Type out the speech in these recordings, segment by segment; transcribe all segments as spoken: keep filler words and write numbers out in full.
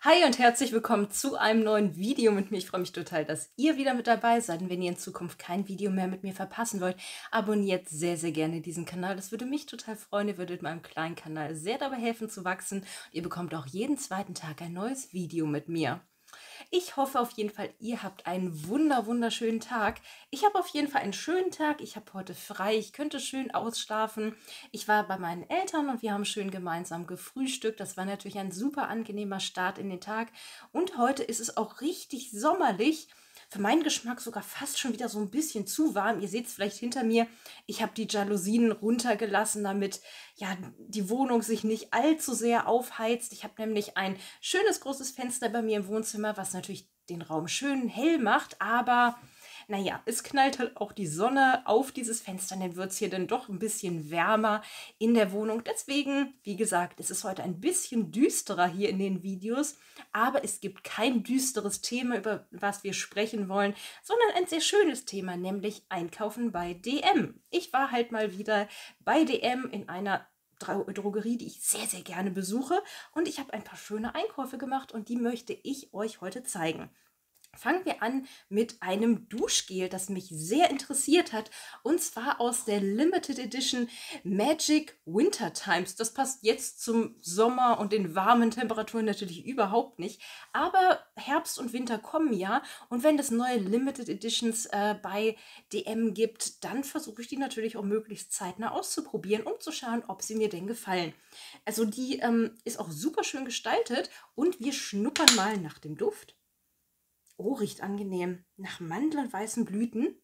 Hi und herzlich willkommen zu einem neuen Video mit mir. Ich freue mich total, dass ihr wieder mit dabei seid. Und wenn ihr in Zukunft kein Video mehr mit mir verpassen wollt, abonniert sehr, sehr gerne diesen Kanal. Das würde mich total freuen. Ihr würdet meinem kleinen Kanal sehr dabei helfen zu wachsen. Und ihr bekommt auch jeden zweiten Tag ein neues Video mit mir. Ich hoffe auf jeden Fall, ihr habt einen wunder, wunderschönen Tag. Ich habe auf jeden Fall einen schönen Tag. Ich habe heute frei. Ich könnte schön ausschlafen. Ich war bei meinen Eltern und wir haben schön gemeinsam gefrühstückt. Das war natürlich ein super angenehmer Start in den Tag. Und heute ist es auch richtig sommerlich. Für meinen Geschmack sogar fast schon wieder so ein bisschen zu warm. Ihr seht es vielleicht hinter mir. Ich habe die Jalousien runtergelassen, damit ja, die Wohnung sich nicht allzu sehr aufheizt. Ich habe nämlich ein schönes großes Fenster bei mir im Wohnzimmer, was natürlich den Raum schön hell macht, aber naja, es knallt halt auch die Sonne auf dieses Fenster, dann wird es hier dann doch ein bisschen wärmer in der Wohnung. Deswegen, wie gesagt, es ist heute ein bisschen düsterer hier in den Videos, aber es gibt kein düsteres Thema, über was wir sprechen wollen, sondern ein sehr schönes Thema, nämlich Einkaufen bei D M. Ich war halt mal wieder bei D M in einer Drogerie, die ich sehr, sehr gerne besuche, und ich habe ein paar schöne Einkäufe gemacht und die möchte ich euch heute zeigen. Fangen wir an mit einem Duschgel, das mich sehr interessiert hat, und zwar aus der Limited Edition Magic Winter Times. Das passt jetzt zum Sommer und den warmen Temperaturen natürlich überhaupt nicht, aber Herbst und Winter kommen ja, und wenn es neue Limited Editions äh, bei D M gibt, dann versuche ich die natürlich auch möglichst zeitnah auszuprobieren, um zu schauen, ob sie mir denn gefallen. Also die ähm, ist auch super schön gestaltet und wir schnuppern mal nach dem Duft. Oh, riecht angenehm. Nach Mandel und weißen Blüten.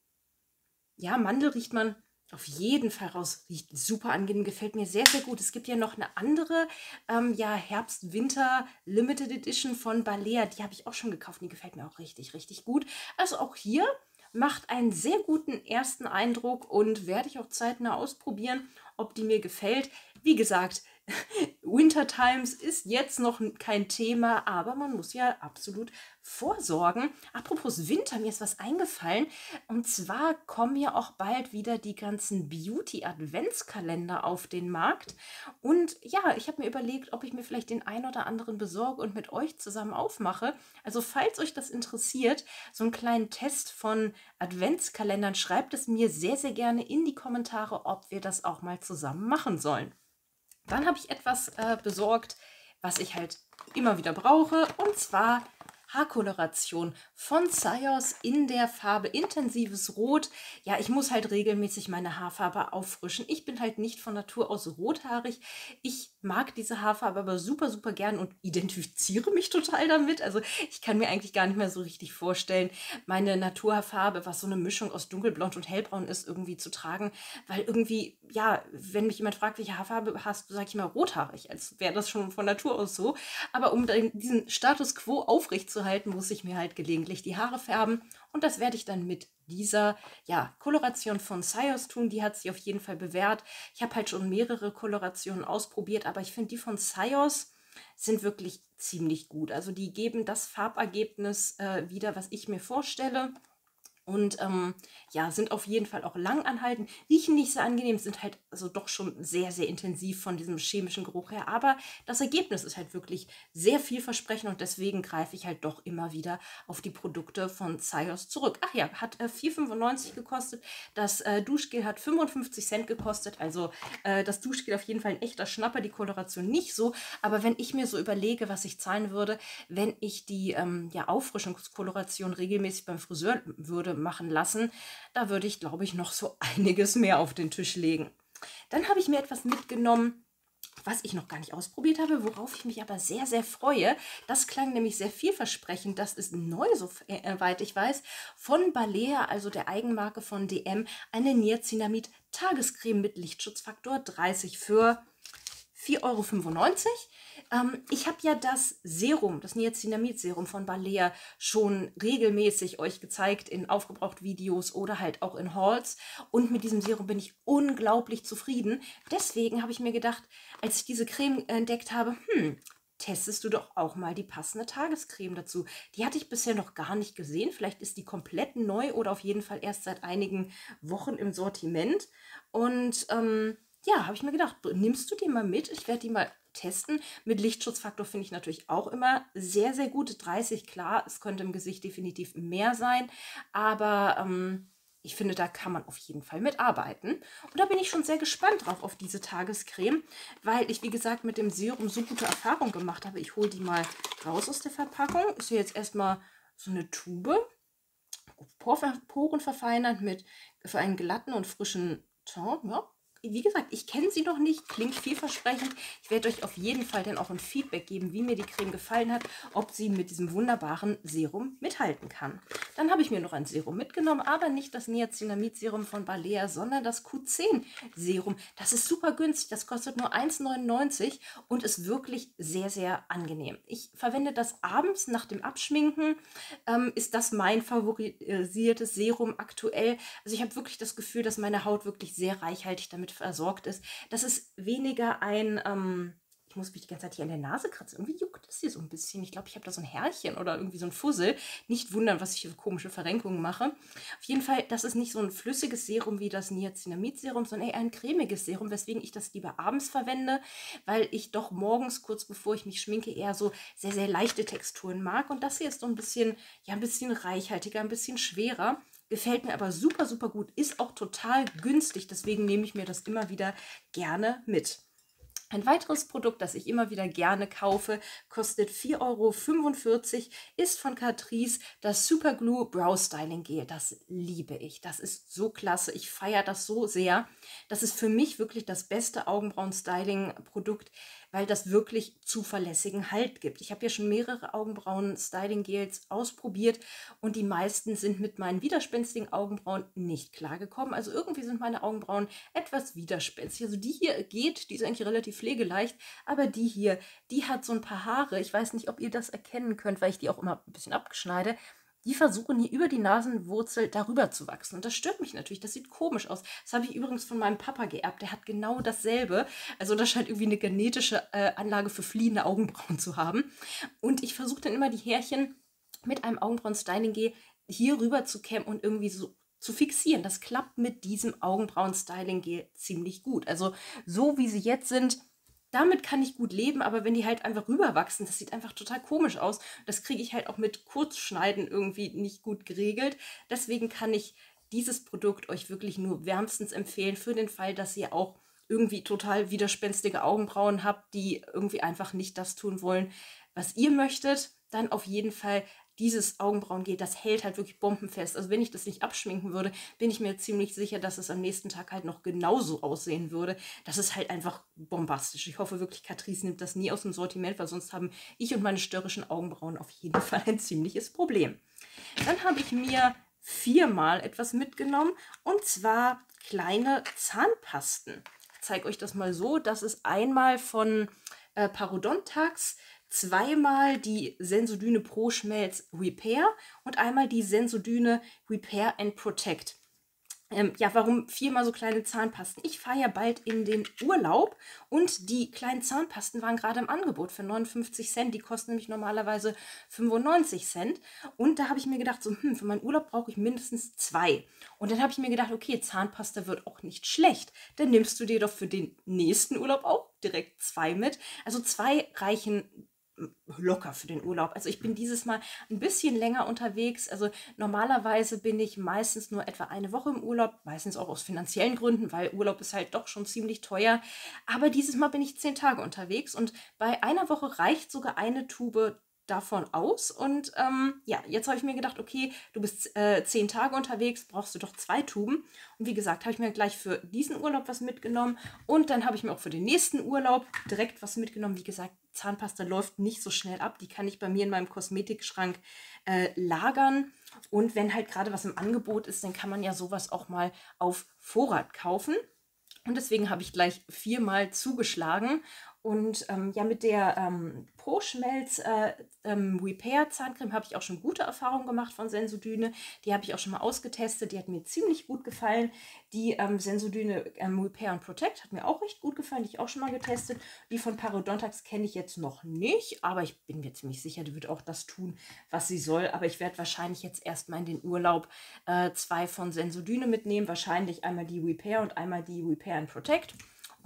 Ja, Mandel riecht man auf jeden Fall raus. Riecht super angenehm, gefällt mir sehr, sehr gut. Es gibt ja noch eine andere ähm, ja, Herbst-Winter Limited Edition von Balea. Die habe ich auch schon gekauft. Die gefällt mir auch richtig, richtig gut. Also auch hier macht einen sehr guten ersten Eindruck und werde ich auch zeitnah ausprobieren, ob die mir gefällt. Wie gesagt, Winter Times ist jetzt noch kein Thema, aber man muss ja absolut vorsorgen. Apropos Winter, mir ist was eingefallen. Und zwar kommen ja auch bald wieder die ganzen Beauty-Adventskalender auf den Markt. Und ja, ich habe mir überlegt, ob ich mir vielleicht den einen oder anderen besorge und mit euch zusammen aufmache. Also falls euch das interessiert, so einen kleinen Test von Adventskalendern, schreibt es mir sehr, sehr gerne in die Kommentare, ob wir das auch mal zusammen machen sollen. Dann habe ich etwas äh, besorgt, was ich halt immer wieder brauche, und zwar Haarkoloration von Syoss in der Farbe Intensives Rot. Ja, ich muss halt regelmäßig meine Haarfarbe auffrischen. Ich bin halt nicht von Natur aus rothaarig. Ich mag diese Haarfarbe aber super, super gern und identifiziere mich total damit. Also ich kann mir eigentlich gar nicht mehr so richtig vorstellen, meine Naturhaarfarbe, was so eine Mischung aus dunkelblond und hellbraun ist, irgendwie zu tragen. Weil irgendwie, ja, wenn mich jemand fragt, welche Haarfarbe hast du, sage ich mal rothaarig, als wäre das schon von Natur aus so. Aber um diesen Status quo aufrechtzuerhalten, halten, muss ich mir halt gelegentlich die Haare färben, und das werde ich dann mit dieser ja, Koloration von Syoss tun. Die hat sich auf jeden Fall bewährt. Ich habe halt schon mehrere Kolorationen ausprobiert, aber ich finde, die von Syoss sind wirklich ziemlich gut. Also die geben das Farbergebnis äh, wieder, was ich mir vorstelle. Und ähm, ja, sind auf jeden Fall auch langanhaltend, riechen nicht so angenehm, sind halt also doch schon sehr, sehr intensiv von diesem chemischen Geruch her. Aber das Ergebnis ist halt wirklich sehr vielversprechend, und deswegen greife ich halt doch immer wieder auf die Produkte von Syoss zurück. Ach ja, hat äh, vier fünfundneunzig gekostet, das äh, Duschgel hat fünfundfünfzig Cent gekostet, also äh, das Duschgel auf jeden Fall ein echter Schnapper, die Koloration nicht so. Aber wenn ich mir so überlege, was ich zahlen würde, wenn ich die ähm, ja, Auffrischungskoloration regelmäßig beim Friseur würde machen lassen, da würde ich, glaube ich, noch so einiges mehr auf den Tisch legen. Dann habe ich mir etwas mitgenommen, was ich noch gar nicht ausprobiert habe, worauf ich mich aber sehr, sehr freue. Das klang nämlich sehr vielversprechend. Das ist neu, soweit ich weiß, von Balea, also der Eigenmarke von D M, eine Niacinamid Tagescreme mit Lichtschutzfaktor dreißig für vier Euro fünfundneunzig. Ähm, ich habe ja das Serum, das Niacinamid-Serum von Balea schon regelmäßig euch gezeigt in Aufgebraucht-Videos oder halt auch in Hauls. Und mit diesem Serum bin ich unglaublich zufrieden. Deswegen habe ich mir gedacht, als ich diese Creme entdeckt habe, hm, testest du doch auch mal die passende Tagescreme dazu. Die hatte ich bisher noch gar nicht gesehen. Vielleicht ist die komplett neu oder auf jeden Fall erst seit einigen Wochen im Sortiment. Und ähm, ja, habe ich mir gedacht, nimmst du die mal mit? Ich werde die mal testen. Mit Lichtschutzfaktor finde ich natürlich auch immer sehr, sehr gut. dreißig, klar, es könnte im Gesicht definitiv mehr sein, aber ähm, ich finde, da kann man auf jeden Fall mitarbeiten. Und da bin ich schon sehr gespannt drauf, auf diese Tagescreme, weil ich, wie gesagt, mit dem Serum so gute Erfahrungen gemacht habe. Ich hole die mal raus aus der Verpackung. Ist hier jetzt erstmal so eine Tube, Poren verfeinert mit für einen glatten und frischen Ton. Ja. Wie gesagt, ich kenne sie noch nicht, klingt vielversprechend. Ich werde euch auf jeden Fall dann auch ein Feedback geben, wie mir die Creme gefallen hat, ob sie mit diesem wunderbaren Serum mithalten kann. Dann habe ich mir noch ein Serum mitgenommen, aber nicht das Niacinamid-Serum von Balea, sondern das Q zehn Serum. Das ist super günstig, das kostet nur eins neunundneunzig und ist wirklich sehr, sehr angenehm. Ich verwende das abends nach dem Abschminken, ähm, ist das mein favorisiertes Serum aktuell. Also ich habe wirklich das Gefühl, dass meine Haut wirklich sehr reichhaltig damit versorgt ist. Das ist weniger ein, ähm, ich muss mich die ganze Zeit hier an der Nase kratzen. Irgendwie juckt es hier so ein bisschen. Ich glaube, ich habe da so ein Härchen oder irgendwie so ein Fussel. Nicht wundern, was ich hier so komische Verrenkungen mache. Auf jeden Fall, das ist nicht so ein flüssiges Serum wie das Niacinamid-Serum, sondern eher ein cremiges Serum, weswegen ich das lieber abends verwende, weil ich doch morgens, kurz bevor ich mich schminke, eher so sehr, sehr leichte Texturen mag. Und das hier ist so ein bisschen, ja, ein bisschen reichhaltiger, ein bisschen schwerer. Gefällt mir aber super, super gut. Ist auch total günstig. Deswegen nehme ich mir das immer wieder gerne mit. Ein weiteres Produkt, das ich immer wieder gerne kaufe, kostet vier Euro fünfundvierzig, ist von Catrice das Superglue Brow Styling Gel. Das liebe ich. Das ist so klasse. Ich feiere das so sehr. Das ist für mich wirklich das beste Augenbrauen-Styling-Produkt, weil das wirklich zuverlässigen Halt gibt. Ich habe ja schon mehrere Augenbrauen-Styling-Gels ausprobiert und die meisten sind mit meinen widerspenstigen Augenbrauen nicht klargekommen. Also irgendwie sind meine Augenbrauen etwas widerspenstig. Also die hier geht, die ist eigentlich relativ pflegeleicht, aber die hier, die hat so ein paar Haare. Ich weiß nicht, ob ihr das erkennen könnt, weil ich die auch immer ein bisschen abschneide. Die versuchen hier über die Nasenwurzel darüber zu wachsen. Und das stört mich natürlich. Das sieht komisch aus. Das habe ich übrigens von meinem Papa geerbt. Der hat genau dasselbe. Also das scheint irgendwie eine genetische äh, Anlage für fliehende Augenbrauen zu haben. Und ich versuche dann immer die Härchen mit einem Augenbrauen-Styling-Gel hier rüber zu kämmen und irgendwie so zu fixieren. Das klappt mit diesem Augenbrauen-Styling-Gel ziemlich gut. Also so wie sie jetzt sind, damit kann ich gut leben, aber wenn die halt einfach rüberwachsen, das sieht einfach total komisch aus. Das kriege ich halt auch mit Kurzschneiden irgendwie nicht gut geregelt. Deswegen kann ich dieses Produkt euch wirklich nur wärmstens empfehlen, für den Fall, dass ihr auch irgendwie total widerspenstige Augenbrauen habt, die irgendwie einfach nicht das tun wollen, was ihr möchtet. Dann auf jeden Fall dieses Augenbrauengel, das hält halt wirklich bombenfest. Also wenn ich das nicht abschminken würde, bin ich mir ziemlich sicher, dass es am nächsten Tag halt noch genauso aussehen würde. Das ist halt einfach bombastisch. Ich hoffe wirklich, Catrice nimmt das nie aus dem Sortiment, weil sonst haben ich und meine störrischen Augenbrauen auf jeden Fall ein ziemliches Problem. Dann habe ich mir viermal etwas mitgenommen und zwar kleine Zahnpasten. Ich zeige euch das mal so. Das ist einmal von äh, Parodontax, zweimal die Sensodyne Pro Schmelz Repair und einmal die Sensodyne Repair and Protect. Ähm, ja, warum viermal so kleine Zahnpasten? Ich fahre ja bald in den Urlaub und die kleinen Zahnpasten waren gerade im Angebot für neunundfünfzig Cent. Die kosten nämlich normalerweise fünfundneunzig Cent. Und da habe ich mir gedacht, so, hm, für meinen Urlaub brauche ich mindestens zwei. Und dann habe ich mir gedacht, okay, Zahnpasta wird auch nicht schlecht. Dann nimmst du dir doch für den nächsten Urlaub auch direkt zwei mit. Also zwei reichen locker für den Urlaub. Also ich bin dieses Mal ein bisschen länger unterwegs. Also normalerweise bin ich meistens nur etwa eine Woche im Urlaub, meistens auch aus finanziellen Gründen, weil Urlaub ist halt doch schon ziemlich teuer. Aber dieses Mal bin ich zehn Tage unterwegs und bei einer Woche reicht sogar eine Tube davon aus. Und ähm, ja, jetzt habe ich mir gedacht, okay, du bist äh, zehn Tage unterwegs, brauchst du doch zwei Tuben. Und wie gesagt, habe ich mir gleich für diesen Urlaub was mitgenommen. Und dann habe ich mir auch für den nächsten Urlaub direkt was mitgenommen. Wie gesagt, Zahnpasta läuft nicht so schnell ab. Die kann ich bei mir in meinem Kosmetikschrank äh, lagern. Und wenn halt gerade was im Angebot ist, dann kann man ja sowas auch mal auf Vorrat kaufen. Und deswegen habe ich gleich viermal zugeschlagen. Und ähm, ja, mit der ähm, Pro Schmelz äh, ähm, Repair Zahncreme habe ich auch schon gute Erfahrungen gemacht von Sensodyne. Die habe ich auch schon mal ausgetestet. Die hat mir ziemlich gut gefallen. Die ähm, Sensodyne ähm, Repair and Protect hat mir auch recht gut gefallen. Die ich auch schon mal getestet. Die von Parodontax kenne ich jetzt noch nicht. Aber ich bin mir ziemlich sicher, die wird auch das tun, was sie soll. Aber ich werde wahrscheinlich jetzt erstmal in den Urlaub äh, zwei von Sensodyne mitnehmen. Wahrscheinlich einmal die Repair und einmal die Repair and Protect.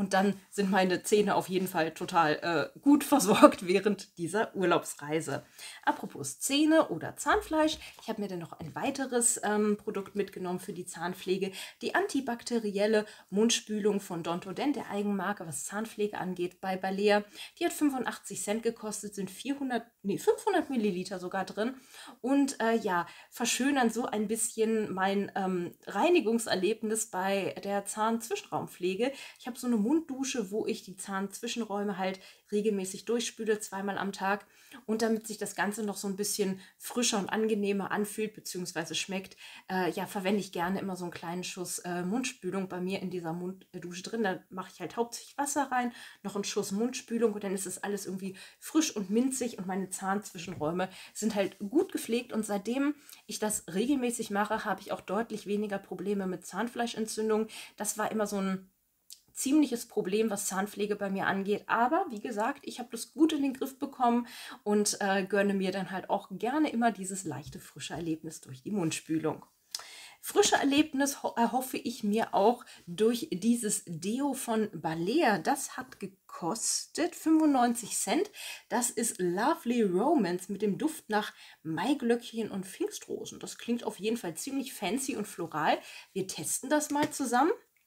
und dann sind meine Zähne auf jeden Fall total äh, gut versorgt während dieser Urlaubsreise. Apropos Zähne oder Zahnfleisch, ich habe mir dann noch ein weiteres ähm, Produkt mitgenommen für die Zahnpflege, die antibakterielle Mundspülung von Dontodent, der Eigenmarke, was Zahnpflege angeht, bei Balea. Die hat fünfundachtzig Cent gekostet, sind vierhundert, nee, fünfhundert Milliliter sogar drin und äh, ja, verschönern so ein bisschen mein ähm, Reinigungserlebnis bei der Zahnzwischenraumpflege. Ich habe so eine Munddusche, wo ich die Zahnzwischenräume halt regelmäßig durchspüle, zweimal am Tag. Und damit sich das Ganze noch so ein bisschen frischer und angenehmer anfühlt bzw. schmeckt, äh, ja, verwende ich gerne immer so einen kleinen Schuss äh, Mundspülung bei mir in dieser Munddusche drin. Da mache ich halt hauptsächlich Wasser rein, noch einen Schuss Mundspülung und dann ist es alles irgendwie frisch und minzig und meine Zahnzwischenräume sind halt gut gepflegt. Und seitdem ich das regelmäßig mache, habe ich auch deutlich weniger Probleme mit Zahnfleischentzündungen. Das war immer so ein ziemliches Problem, was Zahnpflege bei mir angeht. Aber wie gesagt, ich habe das gut in den Griff bekommen und äh, gönne mir dann halt auch gerne immer dieses leichte, frische Erlebnis durch die Mundspülung. Frische Erlebnis erhoffe ich mir auch durch dieses Deo von Balea. Das hat gekostet fünfundneunzig Cent. Das ist Lovely Romance mit dem Duft nach Maiglöckchen und Pfingstrosen. Das klingt auf jeden Fall ziemlich fancy und floral. Wir testen das mal zusammen.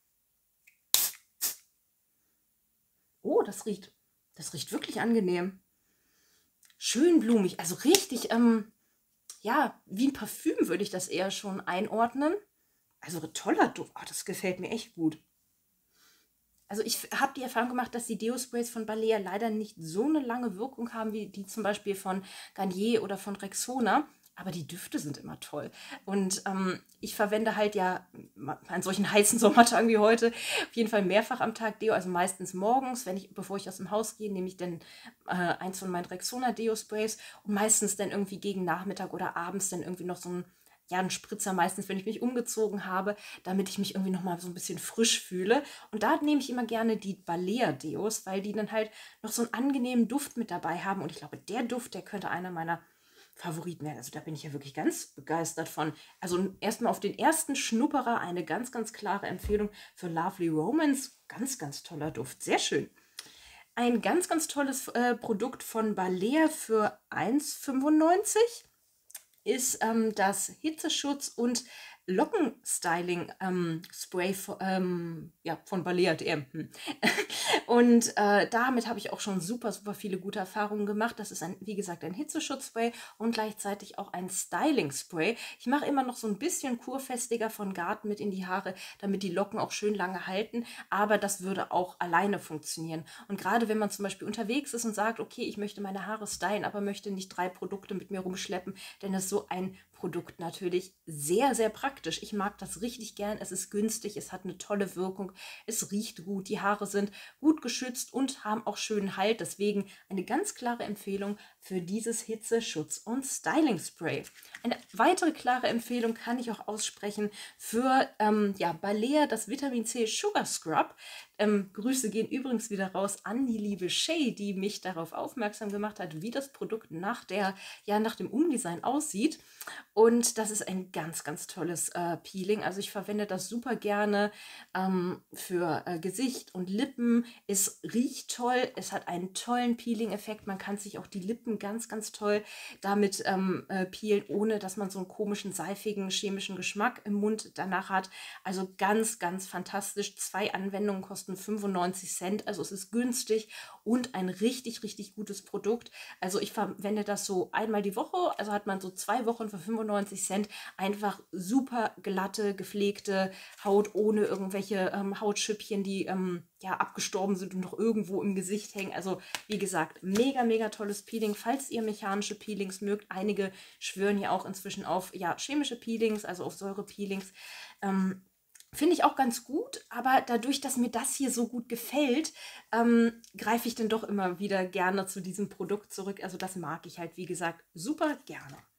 Oh, das riecht, das riecht wirklich angenehm. Schön blumig, also richtig, ähm, ja, wie ein Parfüm würde ich das eher schon einordnen. Also toller Duft, oh, das gefällt mir echt gut. Also ich habe die Erfahrung gemacht, dass die Deo-Sprays von Balea leider nicht so eine lange Wirkung haben, wie die zum Beispiel von Garnier oder von Rexona. Aber die Düfte sind immer toll. Und ähm, ich verwende halt ja an solchen heißen Sommertagen wie heute auf jeden Fall mehrfach am Tag Deo. Also meistens morgens, wenn ich, bevor ich aus dem Haus gehe, nehme ich dann äh, eins von meinen Rexona Deo-Sprays. Und meistens dann irgendwie gegen Nachmittag oder abends dann irgendwie noch so ein, ja, ein Spritzer, meistens, wenn ich mich umgezogen habe, damit ich mich irgendwie nochmal so ein bisschen frisch fühle. Und da nehme ich immer gerne die Balea Deos, weil die dann halt noch so einen angenehmen Duft mit dabei haben. Und ich glaube, der Duft, der könnte einer meiner Favoriten werden. Also da bin ich ja wirklich ganz begeistert von. Also erstmal auf den ersten Schnupperer eine ganz, ganz klare Empfehlung für Lovely Romance. Ganz, ganz toller Duft. Sehr schön. Ein ganz, ganz tolles äh, Produkt von Balea für eins fünfundneunzig ist ähm, das Hitzeschutz- und Lockenstyling-Spray ähm, ähm, ja, von Balea D M. Hm. Und äh, damit habe ich auch schon super, super viele gute Erfahrungen gemacht. Das ist, ein, wie gesagt, ein Hitzeschutzspray und gleichzeitig auch ein Styling-Spray. Ich mache immer noch so ein bisschen Kurfestiger von Garten mit in die Haare, damit die Locken auch schön lange halten. Aber das würde auch alleine funktionieren. Und gerade wenn man zum Beispiel unterwegs ist und sagt, okay, ich möchte meine Haare stylen, aber möchte nicht drei Produkte mit mir rumschleppen, dann ist so ein Produkt natürlich sehr, sehr praktisch. Ich mag das richtig gern. Es ist günstig, es hat eine tolle Wirkung, es riecht gut, die Haare sind gut geschützt und haben auch schönen Halt. Deswegen eine ganz klare Empfehlung für dieses Hitzeschutz- und Styling-Spray. Eine weitere klare Empfehlung kann ich auch aussprechen für ähm, ja, Balea, das Vitamin C Sugar Scrub. Ähm, Grüße gehen übrigens wieder raus an die liebe Shay, die mich darauf aufmerksam gemacht hat, wie das Produkt nach, der, ja, nach dem Umdesign aussieht. Und das ist ein ganz, ganz tolles äh, Peeling. Also ich verwende das super gerne ähm, für äh, Gesicht und Lippen. Es riecht toll, es hat einen tollen Peeling-Effekt. Man kann sich auch die Lippen ganz, ganz toll damit ähm, äh, peelen, ohne dass man so einen komischen, seifigen, chemischen Geschmack im Mund danach hat. Also ganz, ganz fantastisch. Zwei Anwendungen kosten fünfundneunzig Cent. Also es ist günstig und ein richtig, richtig gutes Produkt. Also ich verwende das so einmal die Woche. Also hat man so zwei Wochen für fünfundneunzig Cent einfach super glatte, gepflegte Haut ohne irgendwelche ähm, Hautschüppchen, die ähm, ja abgestorben sind und noch irgendwo im Gesicht hängen. Also wie gesagt, mega, mega tolles Peeling. Falls ihr mechanische Peelings mögt, einige schwören ja auch inzwischen auf ja, chemische Peelings, also auf Säurepeelings. Ähm, Finde ich auch ganz gut, aber dadurch, dass mir das hier so gut gefällt, ähm, greife ich dann doch immer wieder gerne zu diesem Produkt zurück. Also das mag ich halt, wie gesagt, super gerne.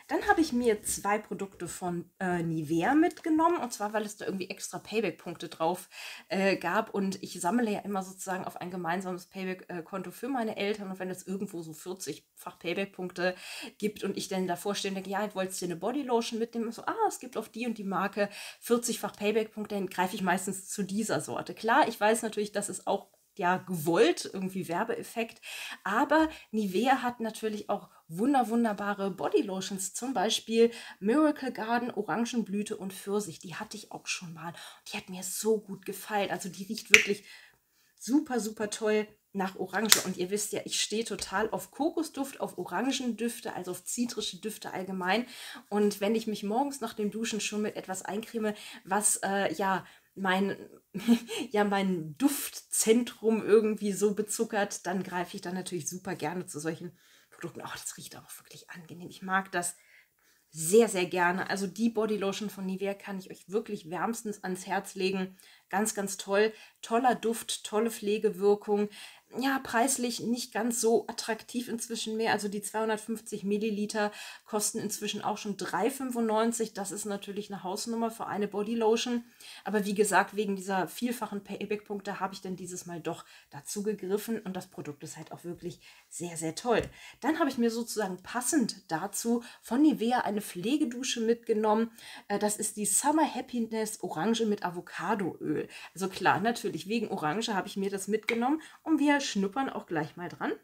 Dann habe ich mir zwei Produkte von äh, Nivea mitgenommen, und zwar, weil es da irgendwie extra Payback-Punkte drauf äh, gab, und ich sammle ja immer sozusagen auf ein gemeinsames Payback-Konto für meine Eltern, und wenn es irgendwo so vierzig-fach Payback-Punkte gibt und ich dann davor stehe und denke, ja, ich wollte dir eine Bodylotion mitnehmen, so, ah, es gibt auf die und die Marke vierzig-fach Payback-Punkte, dann greife ich meistens zu dieser Sorte. Klar, ich weiß natürlich, dass es auch ja gewollt, irgendwie Werbeeffekt, aber Nivea hat natürlich auch wunder wunderbare Bodylotions, zum Beispiel Miracle Garden, Orangenblüte und Pfirsich. Die hatte ich auch schon mal. Die hat mir so gut gefallen. Also die riecht wirklich super, super toll nach Orange. Und ihr wisst ja, ich stehe total auf Kokosduft, auf Orangendüfte, also auf zitrische Düfte allgemein. Und wenn ich mich morgens nach dem Duschen schon mit etwas eincreme, was äh, ja mein, ja, mein Duftzentrum irgendwie so bezuckert, dann greife ich dann natürlich super gerne zu solchen Produkten. Oh, das riecht auch wirklich angenehm. Ich mag das sehr, sehr gerne. Also die Bodylotion von Nivea kann ich euch wirklich wärmstens ans Herz legen. Ganz, ganz toll. Toller Duft, tolle Pflegewirkung. Ja, preislich nicht ganz so attraktiv inzwischen mehr. Also die zweihundertfünfzig Milliliter kosten inzwischen auch schon drei fünfundneunzig. Das ist natürlich eine Hausnummer für eine Bodylotion. Aber wie gesagt, wegen dieser vielfachen Payback-Punkte habe ich dann dieses Mal doch dazu gegriffen. Und das Produkt ist halt auch wirklich sehr, sehr toll. Dann habe ich mir sozusagen passend dazu von Nivea eine Pflegedusche mitgenommen. Das ist die Summer Happiness Orange mit Avocadoöl. Also klar, natürlich, wegen Orange habe ich mir das mitgenommen und wir schnuppern auch gleich mal dran.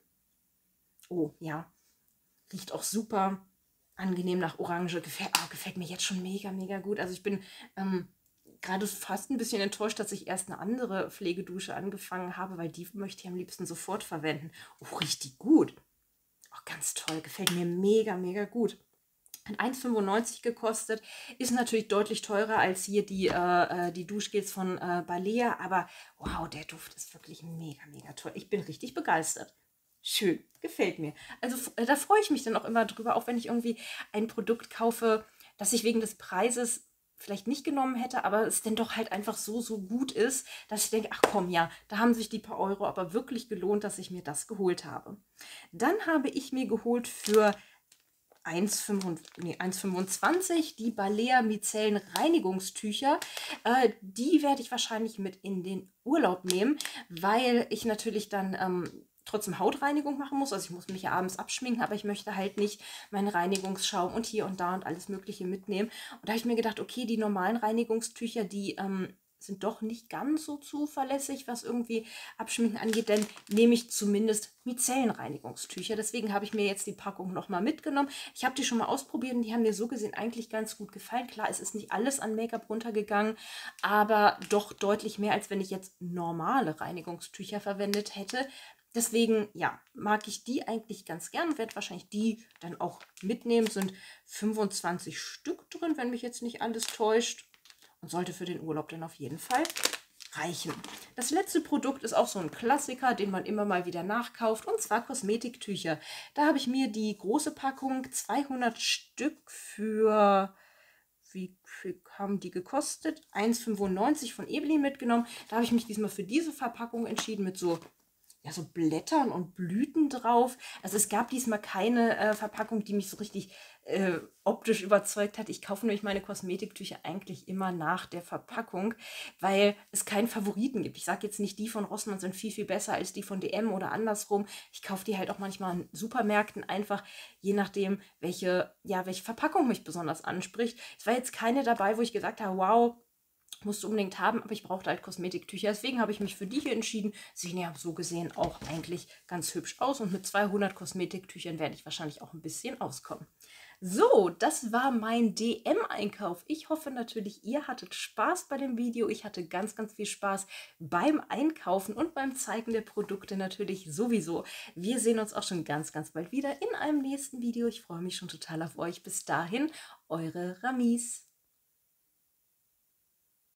Oh, ja, riecht auch super angenehm nach Orange. Gefällt, oh, gefällt mir jetzt schon mega, mega gut. Also ich bin ähm, gerade fast ein bisschen enttäuscht, dass ich erst eine andere Pflegedusche angefangen habe, weil die möchte ich am liebsten sofort verwenden. Oh, riecht die gut. Oh, ganz toll, gefällt mir mega, mega gut. Hat eins fünfundneunzig gekostet, ist natürlich deutlich teurer als hier die, äh, die Duschgels von äh, Balea, aber wow, der Duft ist wirklich mega, mega toll. Ich bin richtig begeistert. Schön, gefällt mir. Also äh, da freue ich mich dann auch immer drüber, auch wenn ich irgendwie ein Produkt kaufe, das ich wegen des Preises vielleicht nicht genommen hätte, aber es denn doch halt einfach so, so gut ist, dass ich denke, ach komm, ja, da haben sich die paar Euro aber wirklich gelohnt, dass ich mir das geholt habe. Dann habe ich mir geholt für eins fünfundzwanzig die Balea Micellen Reinigungstücher. Äh, die werde ich wahrscheinlich mit in den Urlaub nehmen, weil ich natürlich dann ähm, trotzdem Hautreinigung machen muss. Also ich muss mich ja abends abschminken, aber ich möchte halt nicht meinen Reinigungsschaum und hier und da und alles Mögliche mitnehmen. Und da habe ich mir gedacht, okay, die normalen Reinigungstücher, die ähm, sind doch nicht ganz so zuverlässig, was irgendwie Abschminken angeht, denn nehme ich zumindest Micellenreinigungstücher. Deswegen habe ich mir jetzt die Packung nochmal mitgenommen. Ich habe die schon mal ausprobiert und die haben mir so gesehen eigentlich ganz gut gefallen. Klar, es ist nicht alles an Make-up runtergegangen, aber doch deutlich mehr, als wenn ich jetzt normale Reinigungstücher verwendet hätte. Deswegen, ja, mag ich die eigentlich ganz gern und werde wahrscheinlich die dann auch mitnehmen. Es sind fünfundzwanzig Stück drin, wenn mich jetzt nicht alles täuscht. Und sollte für den Urlaub dann auf jeden Fall reichen. Das letzte Produkt ist auch so ein Klassiker, den man immer mal wieder nachkauft, und zwar Kosmetiktücher. Da habe ich mir die große Packung zweihundert Stück für, wie viel haben die gekostet? eins fünfundneunzig von Ebelin mitgenommen. Da habe ich mich diesmal für diese Verpackung entschieden mit so ja, so Blättern und Blüten drauf. Also es gab diesmal keine äh, Verpackung, die mich so richtig äh, optisch überzeugt hat. Ich kaufe nämlich meine Kosmetiktücher eigentlich immer nach der Verpackung, weil es keinen Favoriten gibt. Ich sage jetzt nicht, die von Rossmann sind viel, viel besser als die von D M oder andersrum. Ich kaufe die halt auch manchmal in Supermärkten einfach, je nachdem, welche, ja, welche Verpackung mich besonders anspricht. Es war jetzt keine dabei, wo ich gesagt habe, wow, musste unbedingt haben, aber ich brauchte halt Kosmetiktücher. Deswegen habe ich mich für die hier entschieden. Sehen ja so gesehen auch eigentlich ganz hübsch aus. Und mit zweihundert Kosmetiktüchern werde ich wahrscheinlich auch ein bisschen auskommen. So, das war mein D M-Einkauf. Ich hoffe natürlich, ihr hattet Spaß bei dem Video. Ich hatte ganz, ganz viel Spaß beim Einkaufen und beim Zeigen der Produkte natürlich sowieso. Wir sehen uns auch schon ganz, ganz bald wieder in einem nächsten Video. Ich freue mich schon total auf euch. Bis dahin, eure Ramis.